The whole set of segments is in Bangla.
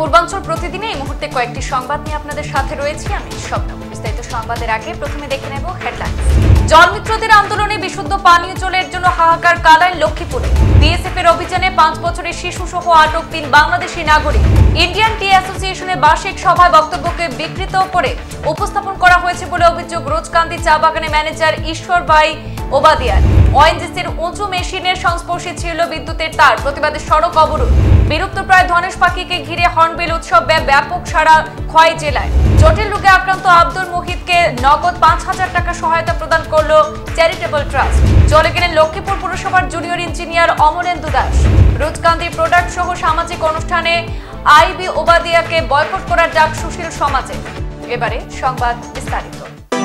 পূর্বাঞ্চল প্রতিদিনে এই মুহূর্তে কয়েকটি সংবাদ নিয়ে আপনাদের সাথে রয়েছি আমি স্বপ্না। বিস্তারিত সংবাদের আগে প্রথমে দেখে নেব হেডলাইন। জলমিত্রদের আন্দোলনে বিশুদ্ধ পানীয় জলের জন্য হাহাকার কালাইন লক্ষ্মীপুরে। বিএসএফ এর অভিযানে 5 বছরের শিশু সহ আটক 3 বাংলাদেশি নাগরিক। ইন্ডিয়ান টি অ্যাসোসিয়েশনের বার্ষিক সভায় বক্তব্যকে বিকৃত করে উপস্থাপন করা হয়েছে বলে অভিযোগ রোজকান্দি চা বাগানের ম্যানেজার ঈশ্বর ভাই ওবাদিয়ার। ওএনজিসির উঁচু মেশিনের সংস্পর্শে ছিল বিদ্যুতের তার, প্রতিবাদে সড়ক অবরোধ। বিলুপ্তপ্রায় ধনেশ পাখিকে ঘিরে হর্নবিল উৎসব ব্যাপক সাড়া খোয়াই জেলায়। জটিল রোগে আক্রান্ত আব্দুল মুহিতকে নগদ 5,000 টাকা সহায়তা প্রদান করল চ্যারিটেবল ট্রাস্ট। চলে গেলেন লক্ষ্মীপুর পুরসভার junior engineer Amarendu Das. Rojkandi product সহ সামাজিক অনুষ্ঠানে আইবি ওবাদিয়াকে বয়কট করার ডাক সুশীল সমাজে। এবারে সংবাদ বিস্তারিত।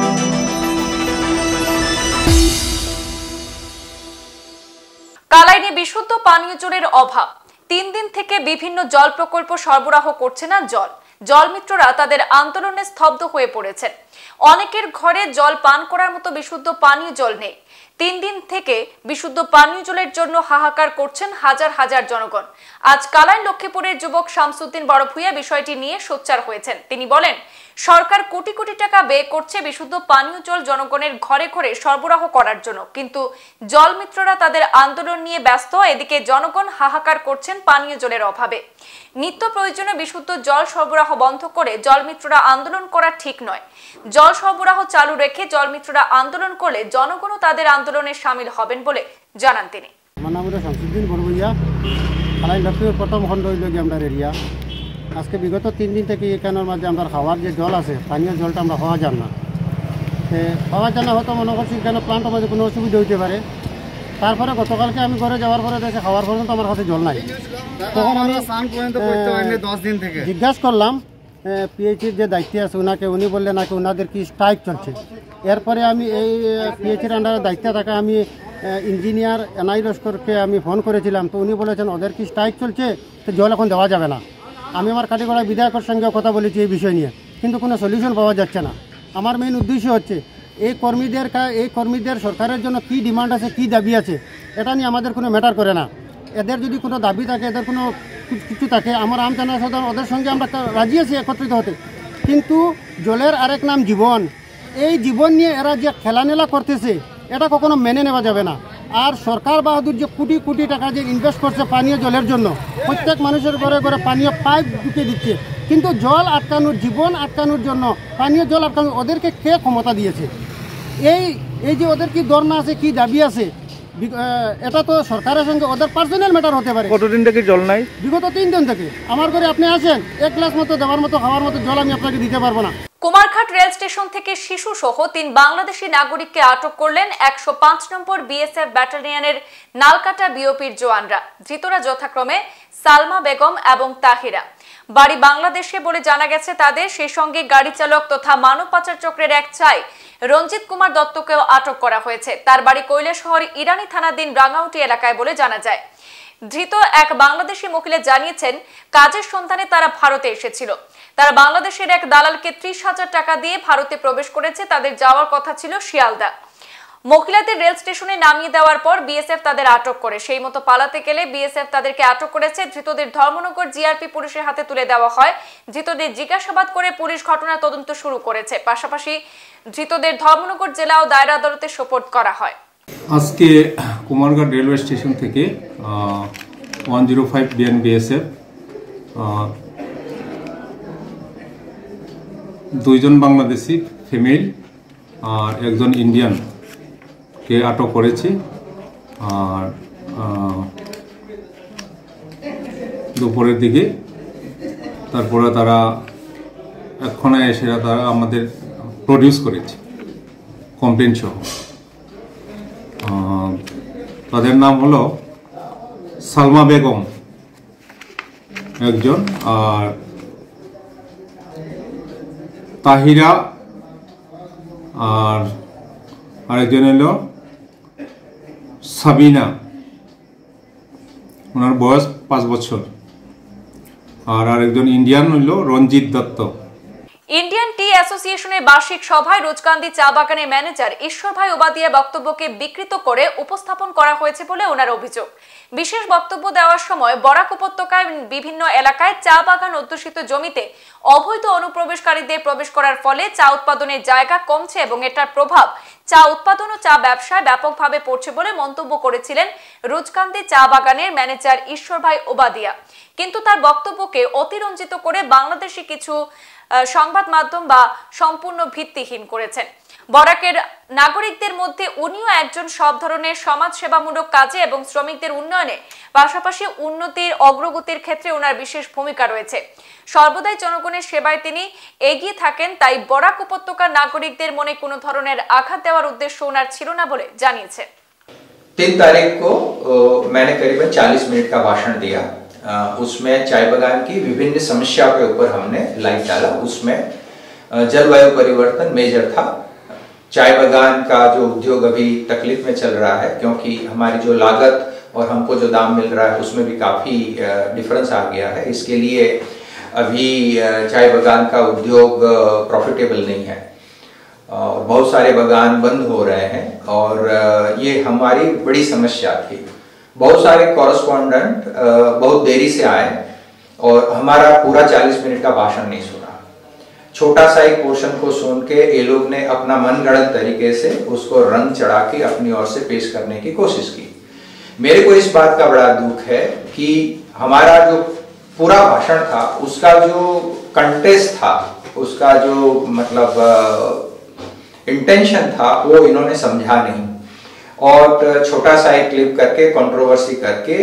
কালাইনে বিশুদ্ধ পানীয় জলের অভাব। 3 দিন থেকে বিভিন্ন জল প্রকল্প সরবরাহ করছে না জল। জলমিত্ররা তাদের আন্দোলনে স্তব্ধ হয়ে পড়েছেন। অনেকের ঘরে জল পান করার মতো বিশুদ্ধ পানীয় জল নেই। 3 দিন থেকে বিশুদ্ধ পানীয় জলের জন্য হাহাকার করছেন হাজার হাজার জনগণ। আজ কালাইন লক্ষ্মীপুরের যুবক শামসুদ্দিন বড়ভূঁইয়া বিষয়টি নিয়ে সোচ্চার হয়েছেন। তিনি বলেন, সরকার কোটি কোটি টাকা ব্যয় করছে বিশুদ্ধ পানীয় জল জনগণের ঘরে ঘরে সরবরাহ করার জন্য, কিন্তু জলমিত্ররা তাদের আন্দোলন নিয়ে ব্যস্ত। এদিকে জনগণ হাহাকার করছেন পানীয় জলের অভাবে। নিত্য প্রয়োজনীয় বিশুদ্ধ জল সরবরাহ বন্ধ করে জলমিত্ররা আন্দোলন করা ঠিক নয়। জল সরবরাহ চালু রেখে জলমিত্ররা আন্দোলন করলে জনগণও তাদের আন্দোলনে সামিল হবেন বলে জানান তিনি। আমার নাম হলো শামসুদ্দিন বড়ভূঁইয়া, কালাইন লক্ষ্মীপুর প্রথম খণ্ড হইল গিয়ে আমরা এরিয়া। আজকে বিগত 3 দিন থেকে এখানের মাঝে আমরা খাওয়ার যে জল আছে, পানীয় জলটা আমরা খাওয়া যান না। খাওয়া যান না হয়তো মনে করছি কেন প্লান্টের মাঝে কোনো অসুবিধা হইতে পারে। তারপরে গতকালকে আমি ঘরে যাওয়ার পরে দেখে খাওয়ার পর্যন্ত আমার কাছে জল নাই। তখন আমি 10 দিন থেকে জিজ্ঞাসা করলাম পিএইচির যে দায়িত্বে আছে ওনাকে, উনি বললেন নাকি ওনাদের কি স্ট্রাইক চলছে। এরপরে আমি এই পিএইচির আন্ডারে দায়িত্বে থাকা আমি ইঞ্জিনিয়ার এনআই লস্করকে আমি ফোন করেছিলাম। তো উনি বলেছেন ওদের কি স্ট্রাইক চলছে, তো জল এখন দেওয়া যাবে না। আমি আমার কাটিগড়া বিধায়কের সঙ্গে কথা বলেছি এই বিষয় নিয়ে, কিন্তু কোনো সলিউশন পাওয়া যাচ্ছে না। আমার মেইন উদ্দেশ্য হচ্ছে এই কর্মীদের সরকারের জন্য কি ডিমান্ড আছে, কি দাবি আছে, এটা নিয়ে আমাদের কোনো ম্যাটার করে না। এদের যদি কোনো দাবি থাকে, এদের কোনো কিছু থাকে, আমার আম জনসাধারণ ওদের সঙ্গে আমরা রাজি আছি একত্রিত হতে। কিন্তু জলের আরেক নাম জীবন। এই জীবন নিয়ে এরা যে খেলানেলা করতেছে, এটা কখনো মেনে নেওয়া যাবে না। আর সরকার বাহাদুর যে কোটি কোটি টাকা যে ইনভেস্ট করছে পানীয় জলের জন্য, প্রত্যেক মানুষের ঘরে ঘরে পানীয় পাইপ ঢুকিয়ে দিচ্ছে, কিন্তু জল আটকানোর, জীবন আটকানোর জন্য, পানীয় জল আটকানোর ওদেরকে কে ক্ষমতা দিয়েছে? এই যে ওদের কি ধর্ণা আছে, কি দাবি আছে, এটা তো সরকারের সঙ্গে ওদের পার্সোনাল ম্যাটার হতে পারে। কতদিন থেকে জল নাই? বিগত 3 দিন থেকে। আমার ঘরে আপনি আসেন, 1 গ্লাস মতো দেওয়ার মতো, খাওয়ার মতো জল আমি আপনাকে দিতে পারবো না। কুমারঘাট রেল স্টেশন থেকে শিশু সহ 3 বাংলাদেশি নাগরিককে আটক করলেন 105 নম্বর বিএসএফ ব্যাটালিয়নের নালকাটা বিওপির জওয়ানরা। ধৃতরা যথাক্রমে সালমা বেগম এবং তাহিরা। বাড়ি বাংলাদেশে বলে জানা গেছে তাদের। সেই সঙ্গে গাড়ি চালক তথা মানব পাচার চক্রের এক চাই রঞ্জিত কুমার দত্তকেও আটক করা হয়েছে। তার বাড়ি কৈলাসহর ইরানি থানাধীন রাঙ্গাউটি এলাকায় বলে জানা যায়। ধৃত এক বাংলাদেশি মহিলা জানিয়েছেন, কাজের সন্ধানে তারা ভারতে এসেছিল। তারা বাংলাদেশের এক দালালকে 30,000 টাকা দিয়ে ভারতে প্রবেশ করেছে। তাদের যাওয়ার কথা ছিল শিয়ালদা। মহিলাদের রেল স্টেশনে নামিয়ে দেওয়ার পর বিএসএফ তাদের আটক করে। সেই মতো পালাতে গেলে বিএসএফ তাদেরকে আটক করেছে। ধৃতদের ধর্মনগর জিআরপি পুলিশের হাতে তুলে দেওয়া হয়। ধৃতদের জিজ্ঞাসাবাদ করে পুলিশ ঘটনার তদন্ত শুরু করেছে। পাশাপাশি ধৃতদের ধর্মনগর জেলা ও দায়রা আদালতে সোপর্দ করা হয়। আজকে কুমারঘাট রেলওয়ে স্টেশন থেকে 105 বিএনবিএসএফ 2 জন বাংলাদেশি ফিমেল আর 1 জন ইন্ডিয়ান কে আটক করেছে। আর দুপুরের দিকে তারপরে তারা এক্ষণে এসে তারা আমাদের প্রডিউস করেছে কমপ্লেন সহ। তাদের নাম হলো সালমা বেগম একজন, আর তাহিরা, আর আরেকজন হলো সাবিনা, ওনার বয়স 5 বছর, আর আরেকজন ইন্ডিয়ান হইল রঞ্জিত দত্ত। ইন্ডিয়ান টি অ্যাসোসিয়েশনের বার্ষিক সভায় রোজকান্দি চা বাগানের ম্যানেজার ঈশ্বর ভাই ওবাদিয়ার বক্তব্যকে বিকৃত করে উপস্থাপন করা হয়েছে বলে ওনার অভিযোগ। বিশেষ বক্তব্য দেওয়ার সময় বরাক উপত্যকায় বিভিন্ন এলাকায় চা বাগান অধ্যুষিত জমিতে অবৈধ অনুপ্রবেশকারীদের প্রবেশ করার ফলে চা উৎপাদনের জায়গা কমছে এবং এটার প্রভাব চা উৎপাদন ও চা ব্যবসায় ব্যাপকভাবে পড়ছে বলে মন্তব্য করেছিলেন রোজকান্দি চা বাগানের ম্যানেজার ঈশ্বর ভাই ওবাদিয়া। কিন্তু তার বক্তব্যকে অতিরঞ্জিত করে বাংলাদেশি কিছু সংবাদ মাধ্যম বা সম্পূর্ণ ভিত্তিহীন করেছেন। বরাকের নাগরিকদের মধ্যে উনিও একজন সব ধরনের সমাজসেবামূলক কাজে এবং শ্রমিকদের উন্নয়নে পাশাপাশি উন্নতির অগ্রগতির ক্ষেত্রে ওনার বিশেষ ভূমিকা রয়েছে। সর্বদাই জনগণের সেবায় তিনি এগিয়ে থাকেন, তাই বরাক উপত্যকার নাগরিকদের মনে কোনো ধরনের আঘাত দেওয়ার উদ্দেশ্য ওনার ছিল না বলে জানিয়েছে। 3 तारीख को मैंने करीबन 40 मिनट का भाषण दिया। उसमें चाय बागान की विभिन्न समस्याओं के ऊपर हमने लाइट डाला। उसमें जलवायु परिवर्तन मेजर था। चाय बागान का जो उद्योग अभी तकलीफ में चल रहा है, क्योंकि हमारी जो लागत और हमको जो दाम मिल रहा है उसमें भी काफ़ी डिफरेंस आ गया है। इसके लिए अभी चाय बागान का उद्योग प्रॉफिटेबल नहीं है और बहुत सारे बागान बंद हो रहे हैं और ये हमारी बड़ी समस्या थी। बहुत सारे कॉरेस्पॉन्डेंट बहुत देरी से आए और हमारा पूरा 40 मिनट का भाषण नहीं सुना। छोटा सा एक पोर्शन को सुन के ये लोग ने अपना मनगढ़ंत तरीके से उसको रंग चढ़ा के अपनी ओर से पेश करने की कोशिश की। मेरे को इस बात का बड़ा दुख है कि हमारा जो पूरा भाषण था उसका जो कंटेस्ट था, उसका जो मतलब इंटेंशन था वो इन्होंने समझा नहीं और छोटा सा एक क्लिप करके कंट्रोवर्सी करके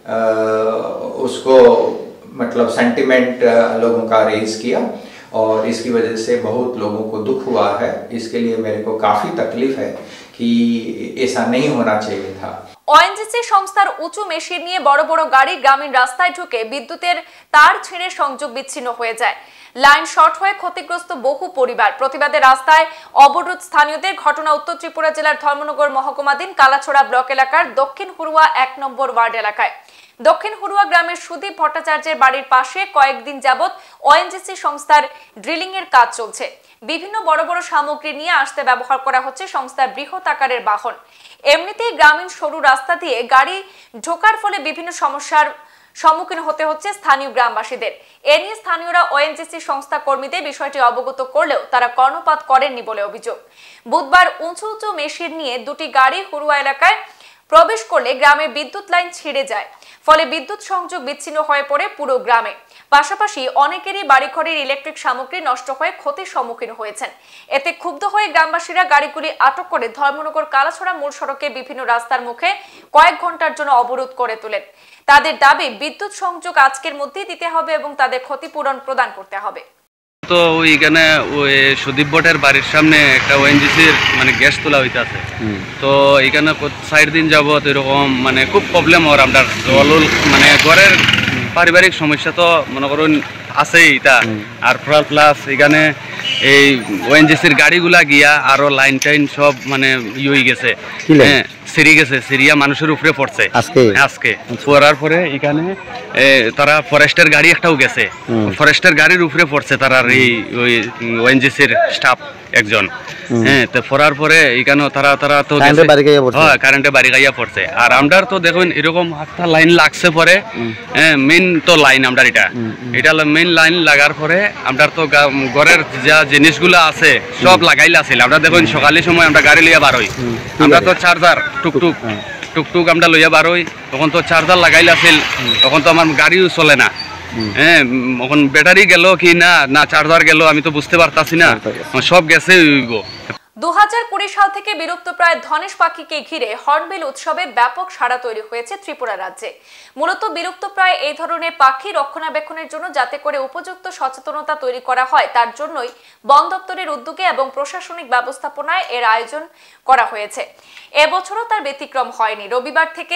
उसको मतलब सेंटिमेंट लोगों का रेज किया और इसकी वजह से बहुत लोगों को दुख हुआ है। इसके लिए मेरे को काफ़ी तकलीफ है कि ऐसा नहीं होना चाहिए था। ওএনজিসি সংস্থার উঁচু মেশিন নিয়ে বড় বড় গাড়ি গ্রামীণ রাস্তায় ঢুকে বিদ্যুতের তার ছিঁড়ে সংযোগ বিচ্ছিন্ন হয়ে যায়। লাইন শর্ট হয়ে ক্ষতিগ্রস্ত বহু পরিবার। প্রতিবাদে রাস্তায় অবরোধ স্থানীয়দের। ঘটনা উত্তর ত্রিপুরা জেলার ধর্মনগর মহকুমাধীন কালাছড়া ব্লক এলাকার দক্ষিণ হুড়ুয়া 1 নম্বর ওয়ার্ড এলাকায়। দক্ষিণ হুড়ুয়া গ্রামের সুদীপ ভট্টাচার্যের বাড়ির পাশে কয়েকদিন যাবৎ ওএনজিসি সংস্থার ড্রিলিং এর কাজ চলছে। বিভিন্ন বড় বড় সামগ্রী নিয়ে আসতে ব্যবহার করা হচ্ছে সংস্থার বৃহৎ আকারের বাহন। এমনিতেই গ্রামীণ সরু রাস্তা দিয়ে গাড়ি ঢোকার ফলে বিভিন্ন সমস্যার সম্মুখীন হতে হচ্ছে স্থানীয় গ্রামবাসীদের। এ নিয়ে স্থানীয়রা ওএনজিসি সংস্থা কর্মীদের বিষয়টি অবগত করলেও তারা কর্ণপাত করেননি বলে অভিযোগ। বুধবার উঁচু উঁচু মেশিন নিয়ে দুটি গাড়ি হুড়ুয়া এলাকায় প্রবেশ করলে গ্রামে বিদ্যুৎ লাইন ছিঁড়ে যায়, ফলে বিদ্যুৎ সংযোগ বিচ্ছিন্ন হয়ে পড়ে পুরো গ্রামে। পাশাপাশি অনেকেরই বাড়িঘরের ইলেকট্রিক সামগ্রী নষ্ট হয়ে ক্ষতির সম্মুখীন হয়েছেন। এতে ক্ষুব্ধ হয়ে গ্রামবাসীরা গাড়িগুলি আটক করে ধর্মনগর কালাছড়া মূল সড়কের বিভিন্ন রাস্তার মুখে কয়েক ঘন্টার জন্য অবরোধ করে তোলেন। তাদের দাবি বিদ্যুৎ সংযোগ আজকের মধ্যেই দিতে হবে এবং তাদের ক্ষতিপূরণ প্রদান করতে হবে। তো ওইখানে ওই সুদীপ ভট্টের বাড়ির সামনে একটা ওএনজিসির মানে গ্যাস তোলা হইতেছে। তো এইখানে 60 দিন যাবত এরকম মানে খুব প্রবলেম হওয়ার আমরা জল মানে ঘরের পারিবারিক সমস্যা তো মনে করুন আছেই তা। আর প্লাস এখানে এই ওএনজিসির গাড়িগুলা গিয়া আরো লাইন টাইন সব মানে হয়ে গেছে, হ্যাঁ সিঁড়ি গেছে, সিঁড়িয়া মানুষের উপরে পড়ছে আজকে পড়ার পরে এখানে তারা ফরেস্টের গাড়ি একটাও গেছে, ফরেস্টের গাড়ির উপরে পড়ছে তারা এই ওই ওএনজিসির স্টাফ একজন, হ্যাঁ তো পড়ার পরে এখানে তারা তো কারেন্টে বাড়ি গাইয়া পড়ছে। আর আমরা তো দেখুন এরকম একটা লাইন লাগছে পরে, হ্যাঁ মেইন তো লাইন আমরা এটা মেইন লাইন লাগার পরে আমরা তো ঘরের যা জিনিসগুলো আছে সব লাগাইলে আছিল। আমরা দেখুন সকালের সময় আমরা গাড়ি লইয়া বার হই, আমরা তো চার্জার টুকটুক আমরা লইয়া বার হই, তখন তো চার্জার লাগাইলে আছিল, তখন তো আমার গাড়িও চলে না। হ্যাঁ এখন ব্যাটারি গেল কি না চার্জার গেল আমি তো বুঝতে পারতাছি না, সব গেছে। 2020 সাল থেকে বিলুপ্তপ্রায় ধনেশ পাখিকে ঘিরে হর্নবিল উৎসবে ব্যাপক সাড়া তৈরি হয়েছে ত্রিপুরা রাজ্যে। মূলত বিলুপ্তপ্রায় এই ধরনের পাখি রক্ষণাবেক্ষণের জন্য যাতে করে উপযুক্ত সচেতনতা তৈরি করা হয় তার জন্যই বন দপ্তরের উদ্যোগে এবং প্রশাসনিক ব্যবস্থাপনায় এর আয়োজন করা হয়েছে। এবছরও তার ব্যতিক্রম হয়নি। রবিবার থেকে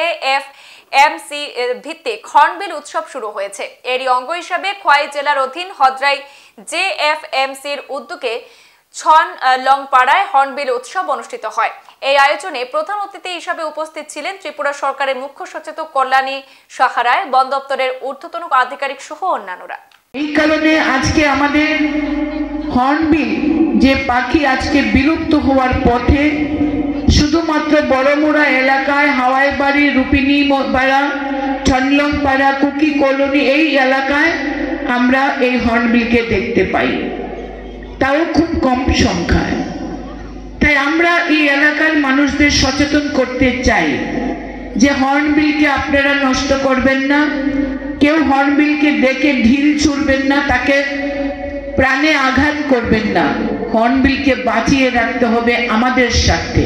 JFMC ভিত্তিক হর্নবিল উৎসব শুরু হয়েছে। এরই অঙ্গ হিসাবে খোয়াই জেলার অধীন হদ্রাই JFMCর উদ্যোগে ছন লংপাড়ায় হর্নবিল উৎসব অনুষ্ঠিত হয়। এই আয়োজনে প্রধান অতিথি হিসাবে উপস্থিত ছিলেন ত্রিপুরা সরকারের মুখ্য সচেতক কল্যাণী সাহারায়, বন দপ্তরের ঊর্ধ্বতন আধিকারিক সহ অন্যান্যরা। এই কারণে আজকে আমাদের হর্নবিল যে পাখি আজকে বিলুপ্ত হওয়ার পথে, শুধুমাত্র বড়মুড়া এলাকায় হাওয়াই বাড়ি, রূপিনী পাড়া, ছনলং পাড়া, কুকি কলোনি এই এলাকায় আমরা এই হর্নবিলকে দেখতে পাই, তাও খুব কম সংখ্যায়। তাই আমরা এই এলাকার মানুষদের সচেতন করতে চাই যে হর্নবিলকে আপনারা নষ্ট করবেন না, কেউ হর্নবিলকে দেখে ঢিল ছুড়বেন না, তাকে প্রাণে আঘাত করবেন না। হর্নবিলকে বাঁচিয়ে রাখতে হবে আমাদের স্বার্থে,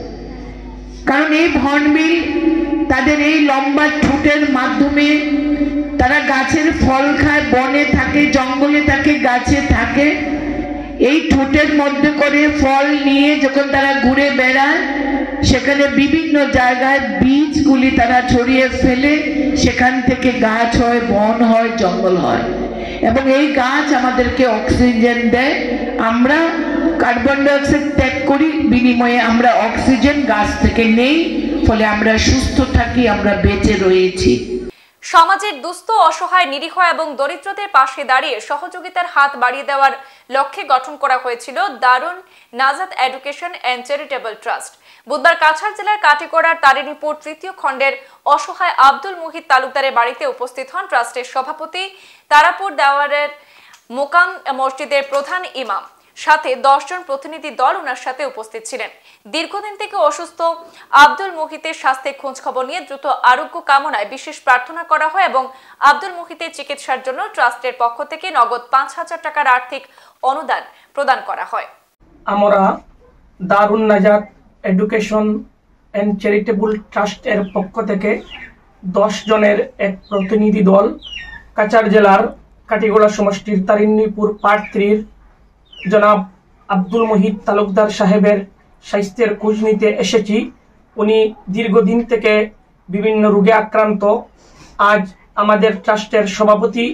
কারণ এই হর্নবিল তাদের এই লম্বা ঠোঁটের মাধ্যমে তারা গাছের ফল খায়, বনে থাকে, জঙ্গলে থাকে, গাছে থাকে। এই ঠোঁটের মধ্যে করে ফল নিয়ে যখন তারা ঘুরে বেড়ায়, সেখানে বিভিন্ন জায়গায় বীজগুলি তারা ছড়িয়ে ফেলে, সেখান থেকে গাছ হয়, বন হয়, জঙ্গল হয়, এবং এই গাছ আমাদেরকে অক্সিজেন দেয়। আমরা কার্বন ডাইঅক্সাইড ত্যাগ করি, বিনিময়ে আমরা অক্সিজেন গাছ থেকে নেই, ফলে আমরা সুস্থ থাকি, আমরা বেঁচে রয়েছি। সমাজের দুস্থ, অসহায়, নিরীহ এবং দরিদ্রদের পাশে দাঁড়িয়ে সহযোগিতার হাত বাড়িয়ে দেওয়ার লক্ষ্যে গঠন করা হয়েছিল দারুন নাজাত এডুকেশন অ্যান্ড চ্যারিটেবল ট্রাস্ট। বুধবার কাছাড় জেলার কাটিগড়ার তারিণীপুর তৃতীয় খণ্ডের অসহায় আব্দুল মুহিত তালুকদারের বাড়িতে উপস্থিত হন ট্রাস্টের সভাপতি, তারাপুর দেওয়ারের মোকাম মসজিদের প্রধান ইমাম, সাথে 10 জন প্রতিনিধি দল ওনার সাথে উপস্থিত ছিলেন। দীর্ঘদিন থেকে অসুস্থ আব্দুল মুহিতের স্বাস্থ্যের খোঁজ খবর নিয়ে দ্রুত আরোগ্য কামনায় বিশেষ প্রার্থনা করা হয় এবং আব্দুল মুহিতের চিকিৎসার জন্য ট্রাস্টের পক্ষ থেকে নগদ 5,000 টাকার আর্থিক অনুদান প্রদান করা হয়। আমরা দারুন নাজাত এডুকেশন অ্যান্ড চ্যারিটেবল ট্রাস্টের পক্ষ থেকে 10 জনের এক প্রতিনিধি দল কাছাড় জেলার কাটিগড়া সমষ্টির তারিণীপুর পার্ট 3 জনাব আব্দুল মুহিত তালুকদার সাহেবের স্বাস্থ্যের খোঁজ নিতে এসেছি। উনি দীর্ঘদিন থেকে বিভিন্ন রোগে আক্রান্ত। আজ আমাদের ট্রাস্টের সভাপতি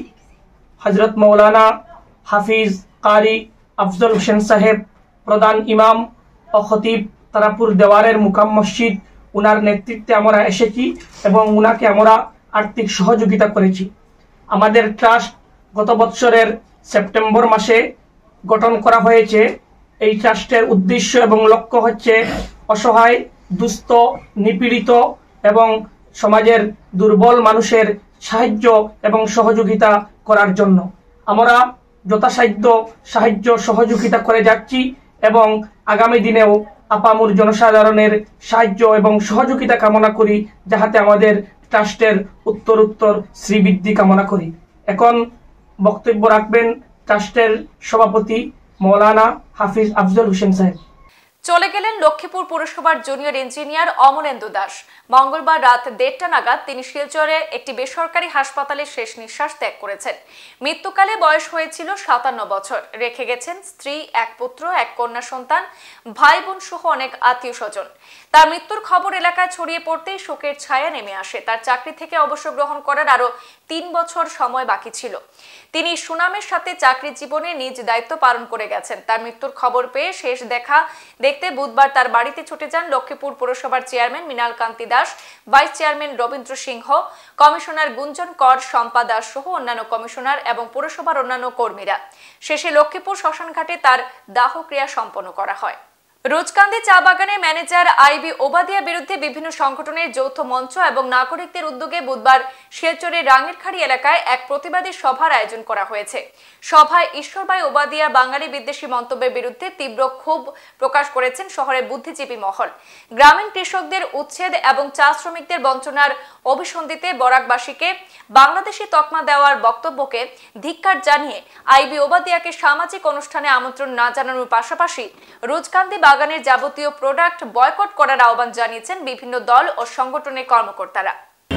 হজরত মৌলানা হাফিজ কারি আফজল হোসেন সাহেব, প্রধান ইমাম ও খতিব তারাপুর দেওয়ারের মুকাম মসজিদ, উনার নেতৃত্বে আমরা এসেছি এবং উনাকে আমরা আর্থিক সহযোগিতা করেছি। আমাদের ট্রাস্ট গত বছরের সেপ্টেম্বর মাসে গঠন করা হয়েছে। এই ট্রাস্টের উদ্দেশ্য এবং লক্ষ্য হচ্ছে অসহায়, দুস্থ, নিপীড়িত এবং সমাজের দুর্বল মানুষের সাহায্য এবং সহযোগিতা করার জন্য। আমরা যথাসাধ্য সাহায্য সহযোগিতা করে যাচ্ছি এবং আগামী দিনেও আপামর জনসাধারণের সাহায্য এবং সহযোগিতা কামনা করি, যাহাতে আমাদের ট্রাস্টের উত্তরোত্তর শ্রীবৃদ্ধি কামনা করি। এখন বক্তব্য রাখবেন ট্রাস্টের সভাপতি মৌলানা হাফিজ আফজল হোসেন সাহেব। চলে গেলেন লক্ষ্মীপুর পুরসভার জুনিয়র ইঞ্জিনিয়ার অমলেন্দু দাস। মঙ্গলবার রাত 1:30 নাগাদ তিনি শিলচরে একটি বেসরকারি হাসপাতালে শেষ নিঃশ্বাস ত্যাগ করেছেন। মৃত্যুকালে বয়স হয়েছিল 57 বছর। রেখে গেছেন স্ত্রী, এক পুত্র, এক কন্যা সন্তান, ভাই বোন সহ অনেক আত্মীয় স্বজন। তার মৃত্যুর খবর এলাকায় ছড়িয়ে পড়তেই শোকের ছায়া নেমে আসে। তার চাকরি থেকে অবসর গ্রহণ করার আরো 3 বছর সময় বাকি ছিল। তিনি সুনামের সাথে চাকরি জীবনে নিজ দায়িত্ব পালন করে গেছেন। তার মৃত্যুর খবর পেয়ে শেষ দেখা দেখতে বুধবার তার বাড়িতে ছুটে যান লক্ষ্মীপুর পুরসভার chairman Mrinal Kanti Das, vice chairman Rabindra Singha, commissioner Gunjan Kar, Shampa Das সহ অন্যান্য কমিশনার এবং পুরসভার অন্যান্য কর্মীরা। শেষে লক্ষ্মীপুর শ্মশানঘাটে তার দাহক্রিয়া সম্পন্ন করা হয়। রোজকান্দি চা বাগানের ম্যানেজার আইবি ওবাদিয়ার বিরুদ্ধে বিভিন্ন সংগঠনের যৌথ মঞ্চ এবং নাগরিকদের উদ্যোগে বুধবার শিলচরের রাঙ্গিরখাড়ি এলাকায় এক প্রতিবাদী সভার আয়োজন করা হয়েছে। সভায় ঈশ্বরভাই ওবাদিয়া বাঙালি বিদ্বেষী মন্তব্যের বিরুদ্ধে তীব্র ক্ষোভ প্রকাশ করেছেন শহরের বুদ্ধিজীবী মহল। গ্রামীণ কৃষকদের উচ্ছেদ এবং চা শ্রমিকদের বঞ্চনার অভিসন্ধিতে বরাকবাসীকে বাংলাদেশি তকমা দেওয়ার বক্তব্যকে ধিক্কার জানিয়ে আইবি ওবাদিয়াকে সামাজিক অনুষ্ঠানে আমন্ত্রণ না জানানোর পাশাপাশি রোজকান্দি বাগানের যাবতীয় প্রোডাক্ট বয়কট করার আহ্বান জানিয়েছেন বিভিন্ন দল ও সংগঠনের কর্মকর্তারা।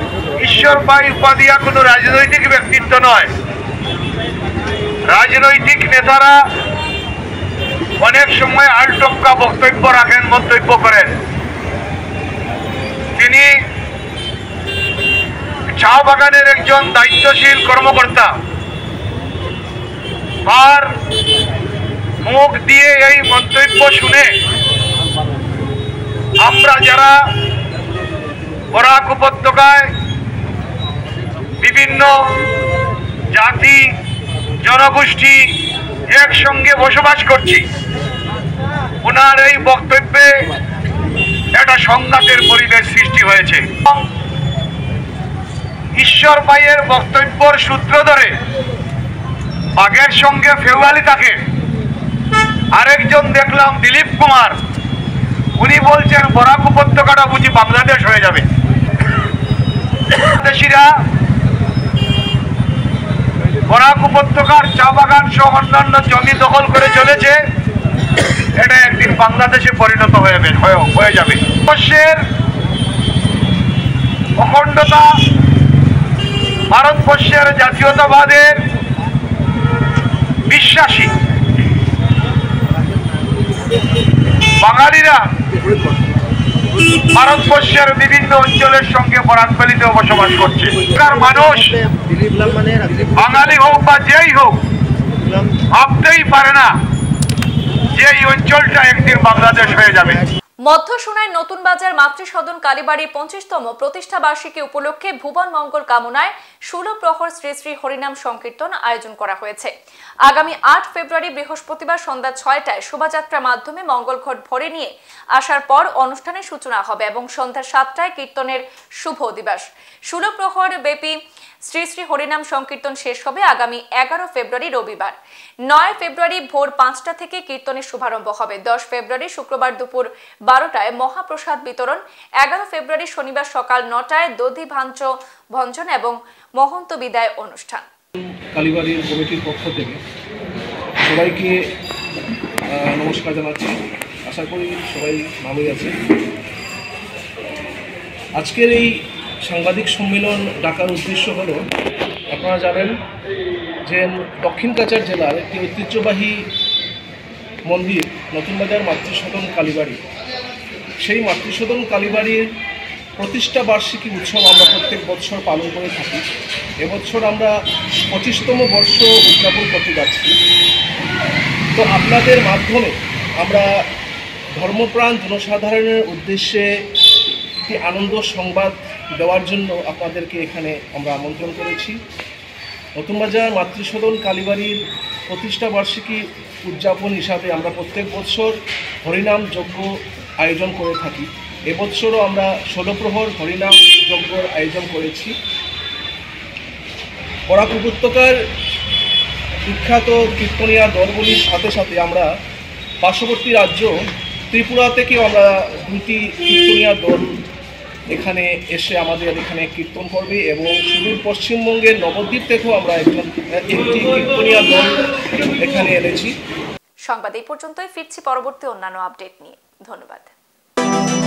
ঈশ্বরভাই উপাধ্যায় কোনো রাজনৈতিক ব্যক্তিত্ব নয়। রাজনৈতিক নেতারা অনেক সময় আলটক্কা বক্তব্য রাখেন, মন্তব্য করেন। তিনি চা বাগানের একজন দায়িত্বশীল কর্মকর্তা। আর মুখ দিয়ে এই মন্তব্য শুনে আমরা যারা বরাক উপত্যকায় বিভিন্ন জাতি জনগোষ্ঠী একসঙ্গে বসবাস করছি। ওনার এই বক্তব্যে একটা সংঘাতের পরিবেশ সৃষ্টি হয়েছে। ঈশ্বর ভাইয়ের বক্তব্যের সূত্র ধরে বাঘের সঙ্গে ফেউয়ালি থাকে। আরেকজন দেখলাম দিলীপ কুমার, উনি বলছেন বরাক উপত্যকাটা বুঝি বাংলাদেশ হয়ে যাবে। বাংলাদেশিরা বরাক উপত্যকার চা বাগান সহ অন্যান্য জমি দখল করে চলেছে, এটা একদিন বাংলাদেশে পরিণত হয়ে যাবে। ভারতবর্ষের অখণ্ডতা, ভারতবর্ষের জাতীয়তাবাদের বিশ্বাসী বাঙালিরা ভারতবর্ষের বিভিন্ন অঞ্চলের সঙ্গে বরাকভ্যালিতে বসবাস করছে। মানুষ বাঙালি হোক বা যেই হোক ভাবতেই পারে না যে এই অঞ্চলটা একদিন বাংলাদেশ হয়ে যাবে। মধ্য সোনাই নতুন বাজার মাতৃসদন কালীবাড়ি 25তম প্রতিষ্ঠা বার্ষিকী উপলক্ষে ভুবন মঙ্গল কামনায় 16 প্রহর শ্রী শ্রী হরিনাম সংকীর্তন আয়োজন করা হয়েছে। আগামী 8 ফেব্রুয়ারি বৃহস্পতিবার সন্ধ্যা 6টায় শোভাযাত্রার মাধ্যমে মঙ্গল ঘট ভরে নিয়ে আসার পর অনুষ্ঠানের সূচনা হবে এবং সন্ধ্যা 7টায় কীর্তনের শুভ দিবস। 16 প্রহর ব্যাপী শ্রী শ্রী হরিনাম সংকীর্তন শেষ হবে আগামী 11 ফেব্রুয়ারি রবিবার। 9 ফেব্রুয়ারি ভোর 5টা থেকে কীর্তনের শুভারম্ভ হবে। 10 ফেব্রুয়ারি শুক্রবার দুপুর 12টায় মহাপ্রসাদ বিতরণ। 11 ফেব্রুয়ারি শনিবার সকাল 9টায় দধি ভাঞ্চ ভঞ্জন এবং মহন্ত বিদায় অনুষ্ঠান। কালীবাড়ির কমিটির পক্ষ থেকে সবাইকে নমস্কার জানাচ্ছি। আশা করি সবাই ভালোই আছে। আজকের এই সাংবাদিক সম্মেলন ডাকার উদ্দেশ্য হলো, আপনারা জানেন যে দক্ষিণ কাছাড় জেলার একটি ঐতিহ্যবাহী মন্দির নতুন বাজার মাতৃসদন কালীবাড়ি, সেই মাতৃসদন কালীবাড়ির প্রতিষ্ঠা বার্ষিকী উৎসব আমরা প্রত্যেক বছর পালন করে থাকি। এবছর আমরা 25তম বর্ষ উদযাপন করতে যাচ্ছি। তো আপনাদের মাধ্যমে আমরা ধর্মপ্রাণ জনসাধারণের উদ্দেশ্যে একটি আনন্দ সংবাদ দেওয়ার জন্য আপনাদেরকে এখানে আমরা আমন্ত্রণ করেছি। নতুন বাজার মাতৃসদন কালীবাড়ির প্রতিষ্ঠা বার্ষিকী উদযাপন হিসাবে আমরা প্রত্যেক বছর হরিনাম যজ্ঞ আয়োজন করে থাকি। এবছরও আমরা 16 প্রহর হরিনাম যজ্ঞর আয়োজন করেছি। বরাক উপত্যকার বিখ্যাত কীর্তনিয়া দলগুলির সাথে সাথে আমরা পার্শ্ববর্তী রাজ্য ত্রিপুরা থেকেও আমরা 2টি কীর্তনিয়া দল এখানে এসে আমাদের এখানে কীর্তন করবে এবং সুদূর পশ্চিমবঙ্গের নবদ্বীপ থেকেও আমরা একটি কীর্তনিয়া দল এখানে এনেছি। সংবাদ এই পর্যন্তই, ফিরছি পরবর্তী অন্যান্য আপডেট নিয়ে। ধন্যবাদ।